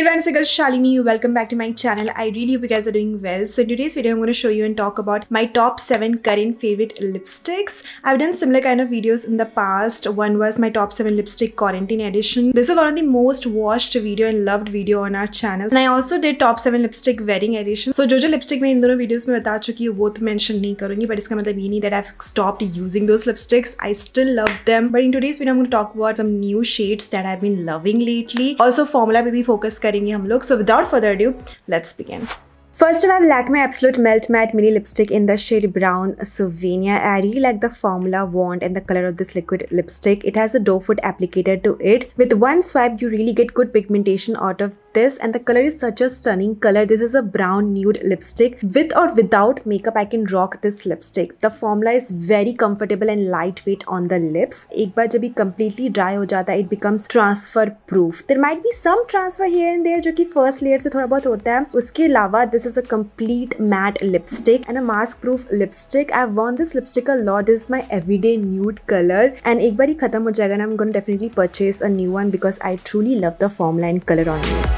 Hey friends, it's Shalini. Welcome back to my channel. I really hope you guys are doing well. So in today's video, I'm going to show you and talk about my top 7 current favorite lipsticks. I've done similar kind of videos in the past. One was my top 7 lipstick quarantine edition. This is one of the most watched video and loved video on our channel. And I also did top 7 lipstick wedding edition. So जो lipstick मैं इन दोनों videos में बता चुकी हूँ वो तो mention नहीं करूँगी, but इसका मतलब ये नहीं that I've stopped using those lipsticks. I still love them. But in today's video, I'm going to talk about some new shades that I've been loving lately. Also formula पे भी focus करेंगे हम लोग. So without further ado, let's begin. First, I have Lakme Absolute Melt Matte Mini Lipstick in the shade Brown Souvenir. I really like the formula, wand and the color of this liquid lipstick. It has a doe foot applicator to it. With one swipe, you really get good pigmentation out of this, and the color is such a stunning color. This is a brown nude lipstick. With or without makeup, I can rock this lipstick. The formula is very comfortable and lightweight on the lips. एक बार जब ये completely dry हो जाता है, it becomes transfer proof. There might be some transfer here and there जो कि first layer से थोड़ा बहुत होता है. उसके अलावा this is a complete matte lipstick and a mask proof lipstick. I've worn this lipstick a lot. This is my everyday nude color, and एक बार ही खत्म हो जाएगा ना, I'm going to definitely purchase a new one because I truly love the formula and color on me.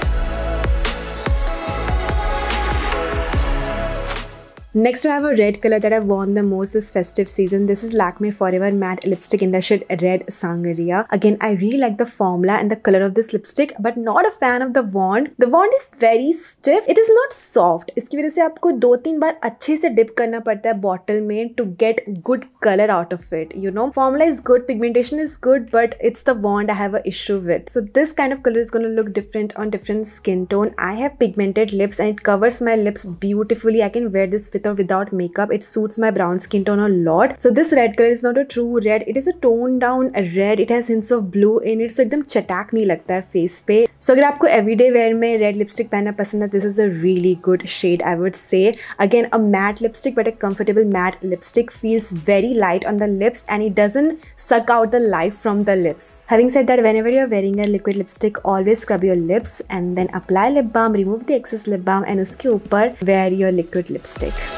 Next, I have a red color that I've worn the most this festive season. This is Lakme Forever Matte Lipstick in the shade Red Sangria. Again, I really like the formula and the color of this lipstick, but not a fan of the wand. The wand is very stiff. It is not soft. इसकी वजह से आपको 2-3 बार अच्छे से dip करना पड़ता है bottle में to get good color out of it. You know, formula is good, pigmentation is good, but it's the wand I have an issue with. So this kind of color is going to look different on different skin tone. I have pigmented lips and it covers my lips beautifully. I can wear this with or without makeup. It suits my brown skin tone a lot. So this red color is not a true red. It is a toned down red. It has hints of blue in it. So एकदम चटाक नहीं लगता है face पे. So अगर आपको everyday wear में red lipstick पहनना पसंद है, this is a really good shade, I would say. Again, a matte lipstick, but a comfortable matte lipstick. Feels very light on the lips and it doesn't suck out the life from the lips. Having said that, whenever you're wearing a liquid lipstick, always scrub your lips and then apply lip balm, remove the excess lip balm and उसके ऊपर wear your liquid lipstick.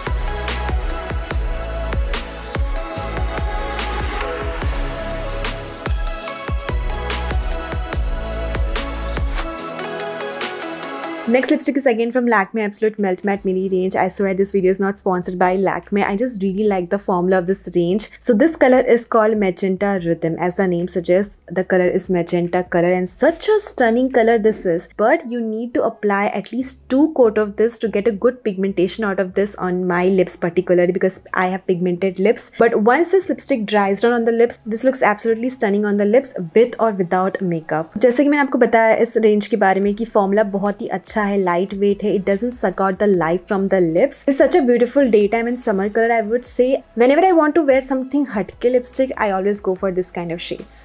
Next lipstick is again from Lakme Absolute Melt Matte Mini range. I swear this video is not sponsored by Lakme. I just really like the formula of this range. So this color is called Magenta Rhythm. As the name suggests, the color is magenta color and such a stunning color this is. But you need to apply at least 2 coats of this to get a good pigmentation out of this on my lips particularly because I have pigmented lips. But once this lipstick dries down on the lips, this looks absolutely stunning on the lips with or without makeup. जैसे कि मैंने आपको बताया इस range के बारे में कि फॉर्मूला बहुत ही अच्छा है, लाइट वेट है, it doesn't suck out the life from the lips. It's such a beautiful daytime and summer color, I would say. Whenever I want to wear something hatke lipstick, I always go for this kind of shades.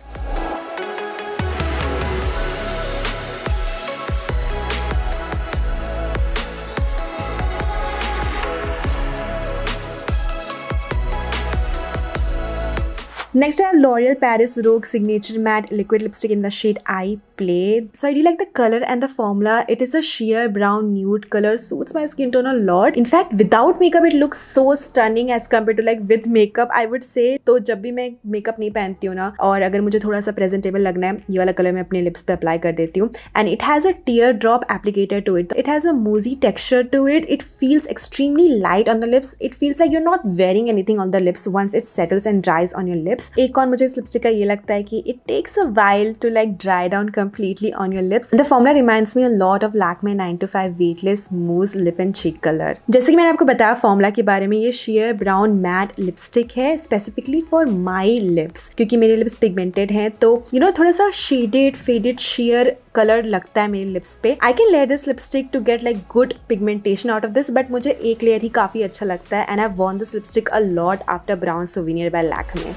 Next, I have L'Oreal Paris Rogue Signature Matte Liquid Lipstick in the shade I Play. So I really like the color and the formula. It is a sheer brown nude color, suits my skin tone a lot. In fact, without makeup, it looks so stunning as compared to like with makeup, I would say. तो जब भी मैं makeup नहीं पहनती हूँ ना, और अगर मुझे थोड़ा सा presentable लगना है, ये वाला color मैं अपने lips पे apply कर देती हूँ. And it has a teardrop applicator to it. It has a moussey texture to it. It feels extremely light on the lips. It feels like you're not wearing anything on the lips once it settles and dries on your lips. एक और मुझे इस lipstick का ये लगता है कि it takes a while to like dry down completely on your lips. The formula reminds me a lot of Lakme 9to5 Weightless Mousse Lip and Cheek Color. जैसे कि मैंने आपको बताया फॉर्मूला के बारे में, ये sheer brown matte लिपस्टिक है specifically for my lips क्योंकि मेरे लिप्स पिगमेंटेड हैं, तो you know थोड़ा सा shaded faded sheer कलर लगता है मेरे लिप्स पे. I can layer this lipstick to get like good pigmentation out of this, but मुझे एक लेयर ही काफी अच्छा लगता है and I've worn this lipstick a lot after Brown Souvenir by Lakme.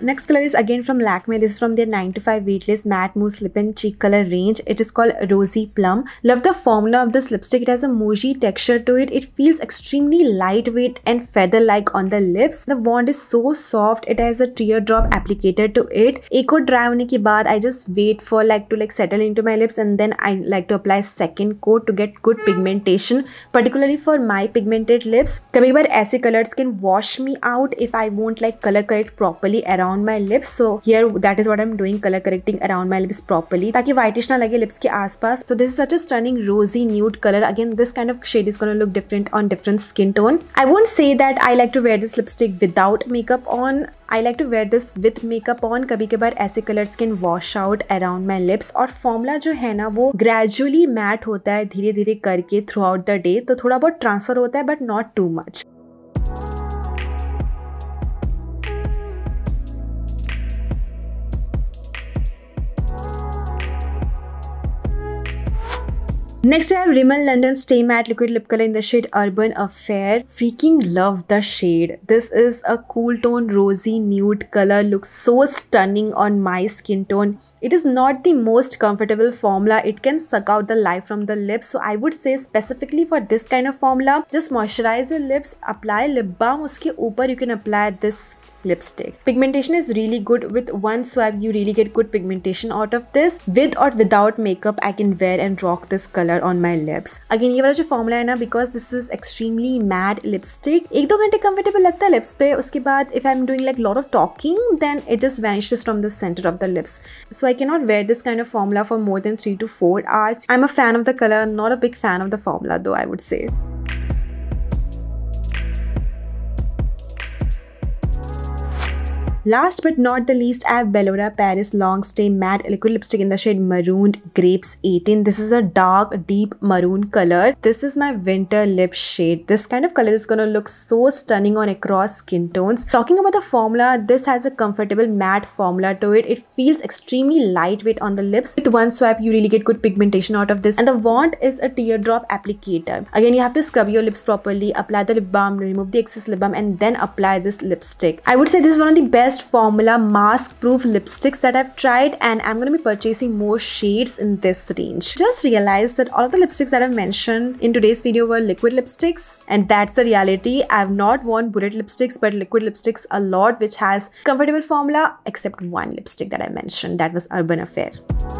Next color is again from Lakme. This is from their 9 to 5 Weightless Matte Mousse Lip and Cheek color range. It is called Rosy Plum. Love the formula of this lipstick. It has a mousy texture to it. It feels extremely lightweight and feather-like on the lips. The wand is so soft. It has a teardrop applicator to it. एक और dry होने के बाद I just wait for to settle into my lips, and then I like to apply second coat to get good pigmentation, particularly for my pigmented lips. कभी बार ऐसे colors can wash me out if I won't color correct properly around my lips. So here that is what I'm doing, color correcting around my lips properly ताकि whitish ना लगे lips के आसपास. So this is such a stunning rosy nude color. Again, this kind of shade is gonna look different on different skin tone. I won't say that I like to wear this lipstick without makeup on. I like to wear this with makeup on. कभी कभार ऐसे colors can wash out around my lips. और formula जो है ना वो gradually matte होता है धीरे धीरे करके throughout the day. तो थोड़ा बहुत transfer होता है but not too much. Next, I have Rimmel London Stay Matte Liquid Lip Color in the shade Urban Affair. Freaking love the shade. This is a cool tone rosy nude color. Looks so stunning on my skin tone. It is not the most comfortable formula. It can suck out the life from the lips. So I would say specifically for this kind of formula, just moisturize your lips, apply lip balm. Uske upar you can apply this lipstick. Pigmentation is really good. With one swipe, you really get good pigmentation out of this. With or without makeup, I can wear and rock this color on my lips. Again, ये वाला जो formula है ना, because this is extremely matte lipstick, 1-2 घंटे comfortable लगता है lips पे. उसके बाद if I'm doing lot of talking, then it just vanishes from the center of the lips. So I cannot wear this kind of formula for more than 3 to 4 hours. I'm a fan of the color, not a big fan of the formula though, I would say. Last but not the least, I have Bellora Paris Long Stay Matte Liquid Lipstick in the shade Marooned Grapes 18. This is a dark, deep maroon color. This is my winter lip shade. This kind of color is gonna look so stunning on across skin tones. Talking about the formula, this has a comfortable matte formula to it. It feels extremely lightweight on the lips. With one swipe, you really get good pigmentation out of this. And the wand is a teardrop applicator. Again, you have to scrub your lips properly, apply the lip balm, remove the excess lip balm, and then apply this lipstick. I would say this is one of the best formula mask proof lipsticks that I've tried, and I'm going to be purchasing more shades in this range. Just realize that all of the lipsticks that I've mentioned in today's video were liquid lipsticks, and that's the reality. I've not worn bullet lipsticks but liquid lipsticks a lot, which has comfortable formula, except one lipstick that I mentioned, that was Urban Affair.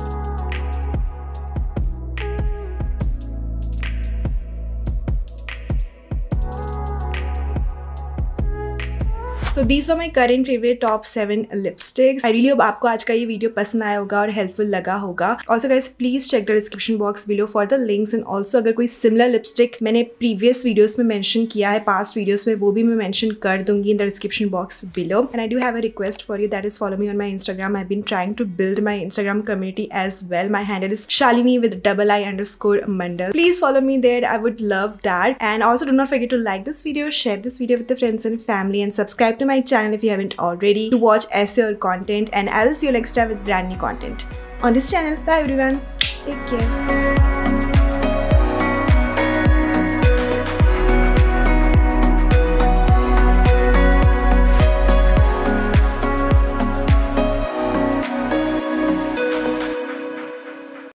So these were my current favorite top 7 lipsticks. I really hope आपको आज का ये video पसंद आया होगा और helpful लगा होगा. Also guys, please check the description box below for the links, and also अगर कोई similar lipstick मैंने previous videos में mention किया है, past videos में, वो भी मैं mention कर दूंगी in the description box below. And I do have a request for you, that is follow me on my Instagram. I've been trying to build my Instagram community as well. My handle is Shalini with _I_Mandal. Please follow me there. I would love that. And also do not forget to like this video, share this video with your friends and family, and subscribe to my channel if you haven't already to watch SEO content. And I'll see you next time with brand new content on this channel. Bye everyone. Take care.